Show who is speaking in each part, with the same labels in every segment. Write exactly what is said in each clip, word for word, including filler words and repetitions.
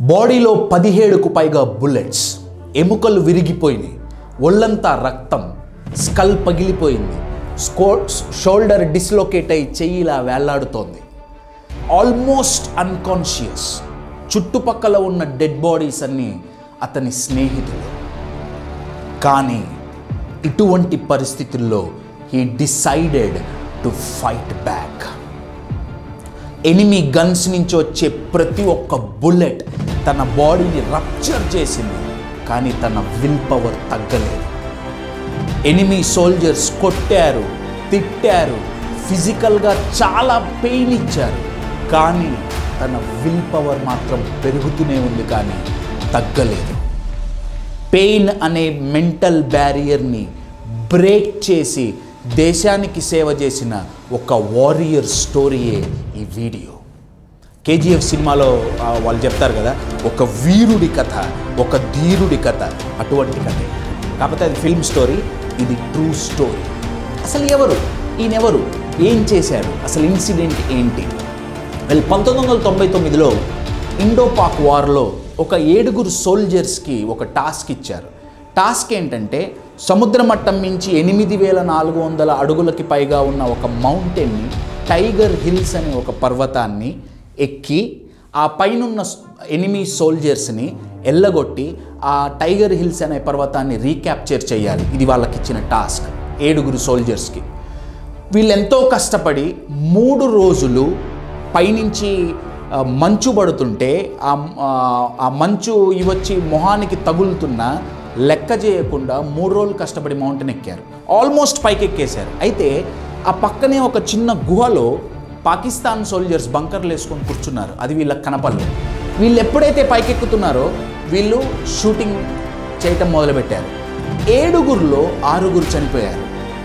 Speaker 1: బాడీలో పదిహేడుకు పైగా బుల్లెట్స్, ఎముకలు విరిగిపోయినాయి, ఒళ్ళంతా రక్తం, స్కల్ పగిలిపోయింది, స్కో షోల్డర్ డిస్లోకేట్ అయి చెయ్యిలా వేళ్లాడుతోంది. Almost unconscious. చుట్టుపక్కల ఉన్న డెడ్ బాడీస్ అన్నీ అతని స్నేహితులు. కానీ ఇటువంటి పరిస్థితుల్లో he decided to fight back. Enemy guns నుంచి వచ్చే ప్రతి ఒక్క బుల్లెట్ తన బాడీని రప్చర్ చేసింది, కానీ తన విల్ పవర్ తగ్గలేదు. ఎనిమి సోల్జర్స్ కొట్టారు, తిట్టారు, ఫిజికల్గా చాలా పెయిన్ ఇచ్చారు, కానీ తన విల్ పవర్ మాత్రం పెరుగుతూనే ఉంది, కానీ తగ్గలేదు. పెయిన్ అనే మెంటల్ బ్యారియర్ని బ్రేక్ చేసి దేశానికి సేవ చేసిన ఒక వారియర్ స్టోరీయే ఈ వీడియో. కేజీఎఫ్ సినిమాలో వాళ్ళు చెప్తారు కదా, ఒక వీరుడి కథ, ఒక ధీరుడి కథ, అటువంటి కథే. కాకపోతే అది ఫిల్మ్ స్టోరీ, ఇది ట్రూ స్టోరీ. అసలు ఎవరు ఈయనెవరు, ఏం చేశారు, అసలు ఇన్సిడెంట్ ఏంటి? వీళ్ళు పంతొమ్మిది వందల తొంభై తొమ్మిదిలో ఇండో పాక్ వార్లో ఒక ఏడుగురు సోల్జర్స్కి ఒక టాస్క్ ఇచ్చారు. టాస్క్ ఏంటంటే, సముద్ర మట్టం మించి ఎనిమిది వేల నాలుగు వందల అడుగులకి పైగా ఉన్న ఒక మౌంటైన్ని, టైగర్ హిల్స్ అనే ఒక పర్వతాన్ని ఎక్కి ఆ పైనున్న ఎనిమీ సోల్జర్స్ని ఎల్లగొట్టి ఆ టైగర్ హిల్స్ అనే పర్వతాన్ని రీక్యాప్చర్ చేయాలి. ఇది వాళ్ళకి ఇచ్చిన టాస్క్ ఏడుగురు సోల్జర్స్కి. వీళ్ళు ఎంతో కష్టపడి మూడు రోజులు పైనుంచి మంచు పడుతుంటే ఆ మంచు ఇవచ్చి మొహానికి తగులుతున్న లెక్క చేయకుండా మూడు రోజులు కష్టపడి మౌంటైన్ ఎక్కారు. ఆల్మోస్ట్ పైకి ఎక్కేశారు. అయితే ఆ పక్కనే ఒక చిన్న గుహలో పాకిస్తాన్ సోల్జర్స్ బంకర్లు వేసుకొని కూర్చున్నారు. అది వీళ్ళకి కనపడలేదు. వీళ్ళు ఎప్పుడైతే పైకెక్కుతున్నారో వీళ్ళు షూటింగ్ చేయటం మొదలుపెట్టారు. ఏడుగురులో ఆరుగురు చనిపోయారు.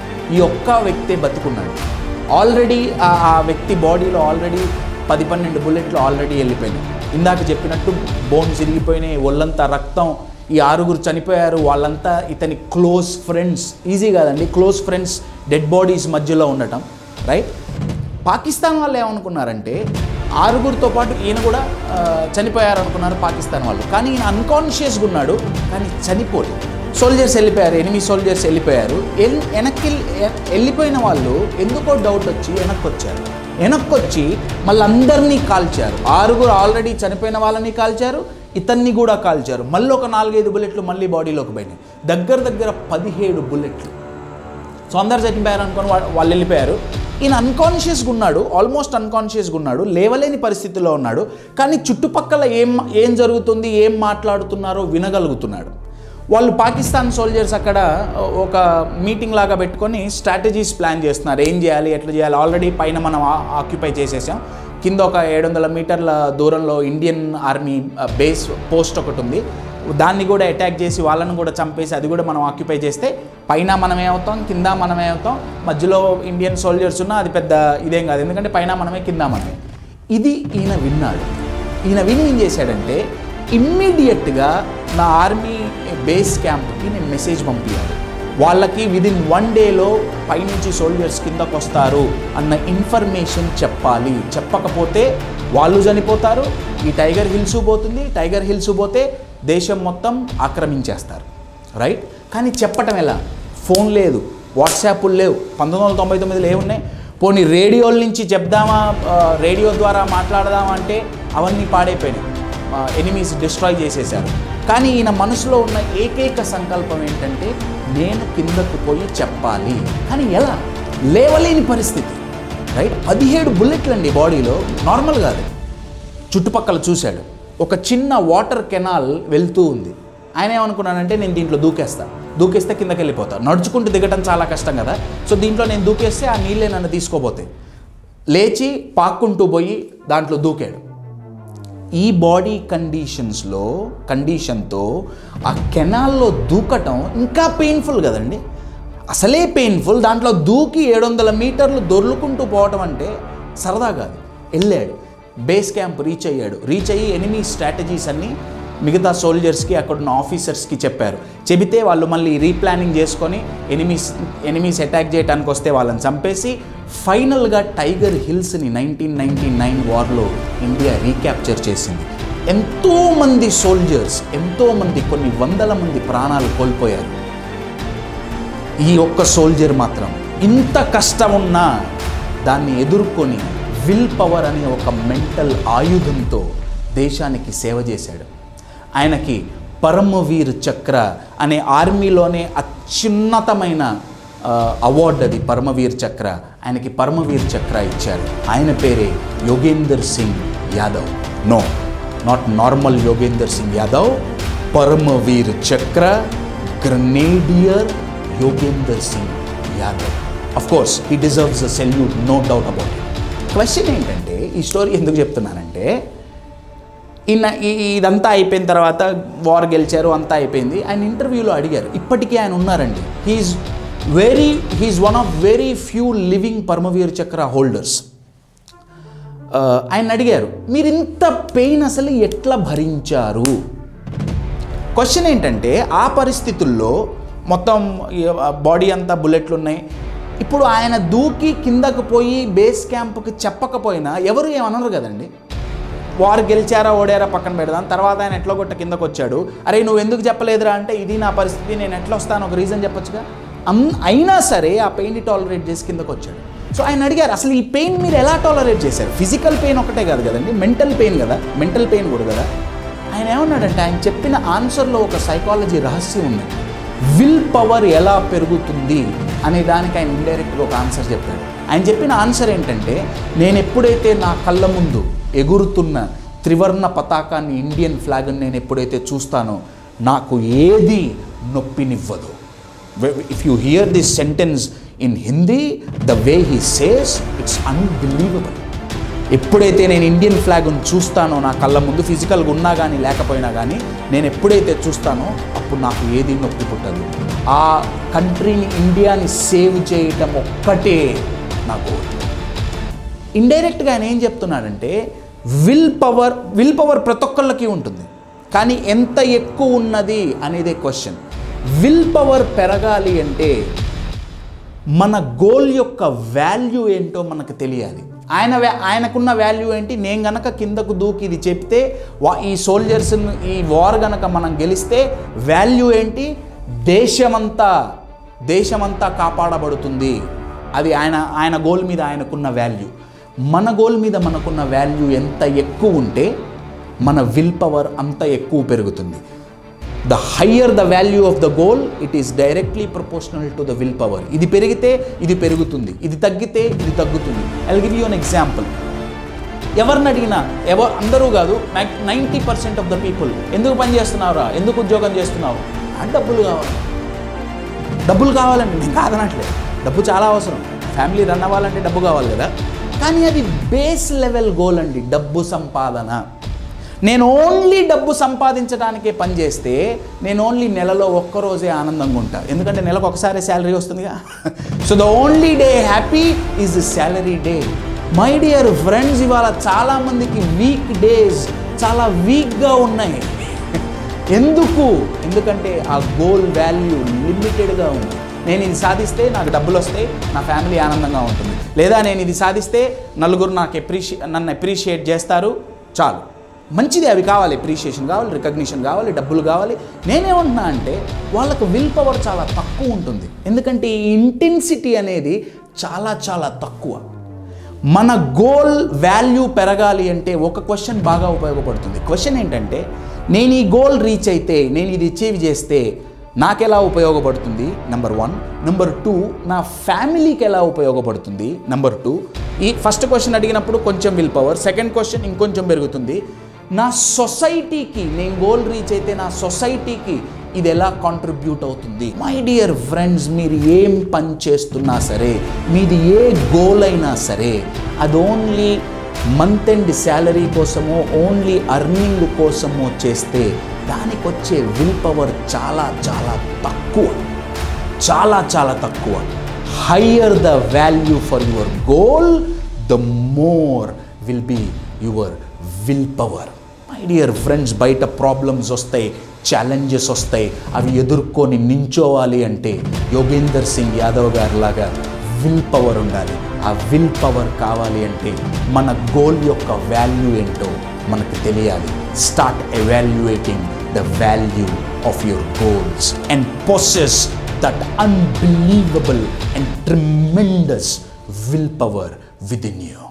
Speaker 1: ఈ ఒక్క వ్యక్తే బతుకున్నాడు. ఆల్రెడీ ఆ వ్యక్తి బాడీలో ఆల్రెడీ పది పన్నెండు బుల్లెట్లు ఆల్రెడీ వెళ్ళిపోయినాయి. ఇందాక చెప్పినట్టు బోన్స్ విరిగిపోయినాయి, ఒళ్ళంతా రక్తం. ఈ ఆరుగురు చనిపోయారు. వాళ్ళంతా ఇతని క్లోజ్ ఫ్రెండ్స్. ఈజీ కాదండి, క్లోజ్ ఫ్రెండ్స్ డెడ్ బాడీస్ మధ్యలో ఉండటం, రైట్? పాకిస్తాన్ వాళ్ళు ఏమనుకున్నారంటే, ఆరుగురితో పాటు ఈయన కూడా చనిపోయారు అనుకున్నారు పాకిస్తాన్ వాళ్ళు. కానీ ఈయన అన్కాన్షియస్గా ఉన్నాడు, కానీ చనిపోలేదు. సోల్జర్స్ వెళ్ళిపోయారు, ఎనిమిది సోల్జర్స్ వెళ్ళిపోయారు. వెనక్కి వెళ్ళిపోయిన వాళ్ళు ఎందుకో డౌట్ వచ్చి వెనక్కి వచ్చారు. వెనక్కి వచ్చి మళ్ళీ అందరినీ కాల్చారు. ఆరుగురు ఆల్రెడీ చనిపోయిన వాళ్ళని కాల్చారు, ఇతన్ని కూడా కాల్చారు. మళ్ళీ ఒక నాలుగైదు బుల్లెట్లు మళ్ళీ బాడీలోకి పోయినాయి. దగ్గర దగ్గర పదిహేడు బుల్లెట్లు. సో అందరు చనిపోయారు అనుకొని వాళ్ళు వెళ్ళిపోయారు. ఈయన అన్కాన్షియస్గా ఉన్నాడు, ఆల్మోస్ట్ అన్కాన్షియస్గా ఉన్నాడు, లేవలేని పరిస్థితిలో ఉన్నాడు. కానీ చుట్టుపక్కల ఏం ఏం జరుగుతుంది, ఏం మాట్లాడుతున్నారో వినగలుగుతున్నాడు. వాళ్ళు పాకిస్తాన్ సోల్జర్స్ అక్కడ ఒక మీటింగ్ లాగా పెట్టుకొని స్ట్రాటజీస్ ప్లాన్ చేస్తున్నారు. ఏం చేయాలి, ఎట్లా చేయాలి. ఆల్రెడీ పైన మనం ఆక్యుపై చేసేసాం. కింద ఒక ఏడు వందల మీటర్ల దూరంలో ఇండియన్ ఆర్మీ బేస్ పోస్ట్ ఒకటి ఉంది. దాన్ని కూడా అటాక్ చేసి వాళ్ళని కూడా చంపేసి అది కూడా మనం ఆక్యుపై చేస్తే పైన మనమే అవుతాం, కింద మనమే అవుతాం. మధ్యలో ఇండియన్ సోల్జర్స్ ఉన్నా అది పెద్ద ఇదేం కాదు, ఎందుకంటే పైన మనమే కింద మనమే. ఇది ఈయన విన్నాడు. ఈయన విని ఏం చేశాడంటే, ఇమ్మీడియట్గా నా ఆర్మీ బేస్ క్యాంప్కి నేను మెసేజ్ పంపించాను. వాళ్ళకి విదిన్ వన్ డేలో పైనుంచి సోల్జర్స్ కిందకు వస్తారు అన్న ఇన్ఫర్మేషన్ చెప్పాలి. చెప్పకపోతే వాళ్ళు చనిపోతారు, ఈ టైగర్ హిల్స్ పోతుంది. టైగర్ హిల్స్ పోతే దేశం మొత్తం ఆక్రమించేస్తారు, రైట్? కానీ చెప్పటం ఎలా? ఫోన్ లేదు, వాట్సాప్లు లేవు. పంతొమ్మిది వందల తొంభై తొమ్మిదిలో ఏమున్నాయి? పోనీ రేడియోల నుంచి చెప్దామా, రేడియో ద్వారా మాట్లాడదామా అంటే అవన్నీ పాడైపోయినాయి. ఎనిమీస్ డిస్ట్రాయ్ చేసేశారు. కానీ ఈయన మనసులో ఉన్న ఏకైక సంకల్పం ఏంటంటే, నేను కిందకు పోయి చెప్పాలి. కానీ ఎలా? లేవలేని పరిస్థితి, రైట్? పదిహేడు బుల్లెట్లు అండి బాడీలో, నార్మల్ కాదు. చుట్టుపక్కల చూశాడు, ఒక చిన్న వాటర్ కెనాల్ వెళ్తూ ఉంది. ఆయన ఏమనుకున్నానంటే, నేను దీంట్లో దూకేస్తాను, దూకేస్తే కిందకి వెళ్ళిపోతాను. నడుచుకుంటూ దిగటం చాలా కష్టం కదా, సో దీంట్లో నేను దూకేస్తే ఆ నీళ్ళే నన్ను తీసుకోపోతాయి. లేచి పాక్కుంటూ పోయి దాంట్లో దూకాడు. ఈ బాడీ కండిషన్స్లో కండిషన్తో ఆ కెనాల్లో దూకటం ఇంకా పెయిన్ఫుల్ కదండి. అసలే పెయిన్ఫుల్, దాంట్లో దూకి ఏడు వందల మీటర్లు దొర్లుకుంటూ పోవటం అంటే సరదా కాదు. వెళ్ళాడు, బేస్ క్యాంప్ రీచ్ అయ్యాడు. రీచ్ అయ్యి ఎనిమీ స్ట్రాటజీస్ అన్నీ మిగతా సోల్జర్స్కి అక్కడున్న ఆఫీసర్స్కి చెప్పారు. చెబితే వాళ్ళు మళ్ళీ రీప్లానింగ్ చేసుకొని ఎనిమీస్ ఎనిమీస్ అటాక్ చేయడానికి వస్తే వాళ్ళని చంపేసి ఫైనల్గా టైగర్ హిల్స్ని నైన్టీన్ నైన్టీ నైన్ వార్లో ఇండియా రీక్యాప్చర్ చేసింది. ఎంతోమంది సోల్జర్స్, ఎంతోమంది కొన్ని వందల మంది ప్రాణాలు కోల్పోయారు. ఈ ఒక్క సోల్జర్ మాత్రం ఇంత కష్టం ఉన్నా దాన్ని ఎదుర్కొని విల్ పవర్ అనే ఒక మెంటల్ ఆయుధంతో దేశానికి సేవ చేశాడు. ఆయనకి పరమవీర్ చక్ర అనే ఆర్మీలోనే అత్యున్నతమైన అవార్డు అది, పరమవీర్ చక్ర. ఆయనకి పరమవీర్ చక్ర ఇచ్చారు. ఆయన పేరే Yogender Singh Yadav. No, not normal Yogender Singh Yadav, Paramvir Chakra grenadier Yogender Singh Yadav. Of course he deserves a salute, no doubt about it. Question ఏంటంటే, ఈ స్టోరీ ఎందుకు చెప్తున్నానంటే, ఈయన ఇదంతా అయిపోయిన తర్వాత వార్ గెలిచారు, అంతా అయిపోయింది. ఆయన ఇంటర్వ్యూలో అడిగారు, ఇప్పటికీ ఆయన ఉన్నారండి. He is very he is one of very few living Paramvir Chakra holders. ఆయన అడిగారు, మీరు ఇంత పెయిన్ అసలు ఎట్లా భరించారు? క్వశ్చన్ ఏంటంటే, ఆ పరిస్థితుల్లో మొత్తం బాడీ అంతా బుల్లెట్లు ఉన్నాయి. ఇప్పుడు ఆయన దూకి కిందకు పోయి బేస్ క్యాంప్కి చెప్పకపోయినా ఎవరు ఏమన్నారు కదండి. వారు గెలిచారా ఓడారా పక్కన పెడదాం, తర్వాత ఆయన ఎట్లా కొట్ట కిందకు వచ్చాడు. అరే నువ్వు ఎందుకు చెప్పలేదురా అంటే, ఇది నా పరిస్థితి, నేను ఎట్లా వస్తాను, ఒక రీజన్ చెప్పొచ్చుగా. అన్ అయినా సరే ఆ పెయిన్ని టాలరేట్ చేసి కిందకు వచ్చాడు. సో ఆయన అడిగారు, అసలు ఈ పెయిన్ మీరు ఎలా టాలరేట్ చేశారు? ఫిజికల్ పెయిన్ ఒకటే కాదు కదండి, మెంటల్ పెయిన్ కదా, మెంటల్ పెయిన్ కూడా కదా. ఆయన ఏమన్నాడంటే, ఆయన చెప్పిన ఆన్సర్లో ఒక సైకాలజీ రహస్యం ఉంది. విల్ పవర్ ఎలా పెరుగుతుంది అనే దానికి ఆయన ఇండైరెక్ట్గా ఒక ఆన్సర్ చెప్పాడు. ఆయన చెప్పిన ఆన్సర్ ఏంటంటే, నేను ఎప్పుడైతే నా కళ్ళ ముందు ఎగురుతున్న త్రివర్ణ పతాకాన్ని, ఇండియన్ ఫ్లాగ్ని నేను ఎప్పుడైతే చూస్తానో నాకు ఏది నొప్పినివ్వదు. If you hear this sentence in Hindi, the way he says, it's unbelievable. ఎప్పుడైతే నేను ఇండియన్ ఫ్లాగ్ను చూస్తానో నా కళ్ళ ముందు, ఫిజికల్గా ఉన్నా కానీ లేకపోయినా కానీ, నేను ఎప్పుడైతే చూస్తానో అప్పుడు నాకు ఏది నొప్పి పుట్టదు. ఆ కంట్రీని, ఇండియాని సేవ్ చేయటం ఒక్కటే నా గోల్. ఇండైరెక్ట్గా ఆయన ఏం చెప్తున్నాడంటే, విల్ పవర్ విల్ పవర్ ప్రతి ఒక్కళ్ళకి ఉంటుంది, కానీ ఎంత ఎక్కువ ఉన్నది అనేదే క్వశ్చన్. విల్ పవర్ పెరగాలి అంటే మన గోల్ యొక్క వాల్యూ ఏంటో మనకు తెలియాలి. ఆయన ఆయనకున్న వాల్యూ ఏంటి? నేను గనక కిందకు దూకి ఇది చెప్తే, వా ఈ సోల్జర్స్ ఈ వార్ గనక మనం గెలిస్తే వాల్యూ ఏంటి? దేశమంతా దేశమంతా కాపాడబడుతుంది. అది ఆయన ఆయన గోల్ మీద ఆయనకున్న వాల్యూ. మన గోల్ మీద మనకున్న వాల్యూ ఎంత ఎక్కువ ఉంటే మన విల్ పవర్ అంత ఎక్కువ పెరుగుతుంది. The higher the value of the goal, it is directly proportional to the will power. ఇది పెరిగితే ఇది పెరుగుతుంది, ఇది తగ్గితే ఇది తగ్గుతుంది. I will give you an example. ఎవరిని అడిగినా, ఎవరు అందరూ కాదు, ninety percent of the people, ఎందుకు పని చేస్తున్నావురా, ఎందుకు ఉద్యోగం చేస్తున్నావు? డబ్బులు కావాలి. డబ్బులు కావాలండి, నేను కాదనట్లేదు, డబ్బు చాలా అవసరం. ఫ్యామిలీ రన్ అవ్వాలంటే డబ్బు కావాలి కదా. కానీ అది బేస్ లెవెల్ గోల్ అండి, డబ్బు సంపాదన. నేను ఓన్లీ డబ్బు సంపాదించడానికే పని చేస్తే నేను ఓన్లీ నెలలో ఒక్కరోజే ఆనందంగా ఉంటాను, ఎందుకంటే నెలకు ఒకసారి శాలరీ వస్తుందిగా. So the only day happy is the salary day. My dear friends, ఇవాళ చాలామందికి వీక్ డేస్ చాలా వీక్గా ఉన్నాయి. ఎందుకు? ఎందుకంటే ఆ గోల్ వాల్యూ లిమిటెడ్గా ఉంది. నేను ఇది సాధిస్తే నాకు డబ్బులు వస్తాయి, నా ఫ్యామిలీ ఆనందంగా ఉంటుంది. లేదా నేను ఇది సాధిస్తే నలుగురు నాకు ఎప్రిషి నన్ను అప్రిషియేట్ చేస్తారు, చాలు. మంచిది, అవి కావాలి, అప్రిషియేషన్ కావాలి, రికగ్నిషన్ కావాలి, డబ్బులు కావాలి. నేనేమంటున్నా అంటే వాళ్ళకు విల్ పవర్ చాలా తక్కువ ఉంటుంది. ఎందుకంటే ఈ ఇంటెన్సిటీ అనేది చాలా చాలా తక్కువ. మన గోల్ వాల్యూ పెరగాలి అంటే ఒక క్వశ్చన్ బాగా ఉపయోగపడుతుంది. క్వశ్చన్ ఏంటంటే, నేను ఈ గోల్ రీచ్ అయితే, నేను ఇది అచీవ్ చేస్తే నాకెలా ఉపయోగపడుతుంది? Number one. నెంబర్ టూ, నా ఫ్యామిలీకి ఎలా ఉపయోగపడుతుంది? Number two. ఈ ఫస్ట్ క్వశ్చన్ అడిగినప్పుడు కొంచెం విల్ పవర్, సెకండ్ క్వశ్చన్ ఇంకొంచెం పెరుగుతుంది. నా సొసైటీకి, నేను గోల్ రీచ్ అయితే నా సొసైటీకి ఇది ఎలా కాంట్రిబ్యూట్ అవుతుంది? మై డియర్ ఫ్రెండ్స్, మీరు ఏం పని చేస్తున్నా సరే, మీది ఏ గోల్ అయినా సరే, అది ఓన్లీ మంత్ ఎండ్ శాలరీ కోసమో, ఓన్లీ అర్నింగ్ కోసమో చేస్తే దానికి వచ్చే విల్ పవర్ చాలా చాలా తక్కువ, చాలా చాలా తక్కువ. Higher the value for your goal, the more will be your will power. My dear friends, బయట ప్రాబ్లమ్స్ వస్తాయి, ఛాలెంజెస్ వస్తాయి, అవి ఎదుర్కొని నించోవాలి అంటే యోగేందర్ సింగ్ యాదవ్ గారి లాగా విల్ పవర్ ఉండాలి. ఆ విల్ పవర్ కావాలి అంటే మన గోల్ యొక్క వాల్యూ ఏంటో మనకు తెలియాలి. Start evaluating the value of your goals and possess that unbelievable and tremendous willpower within you.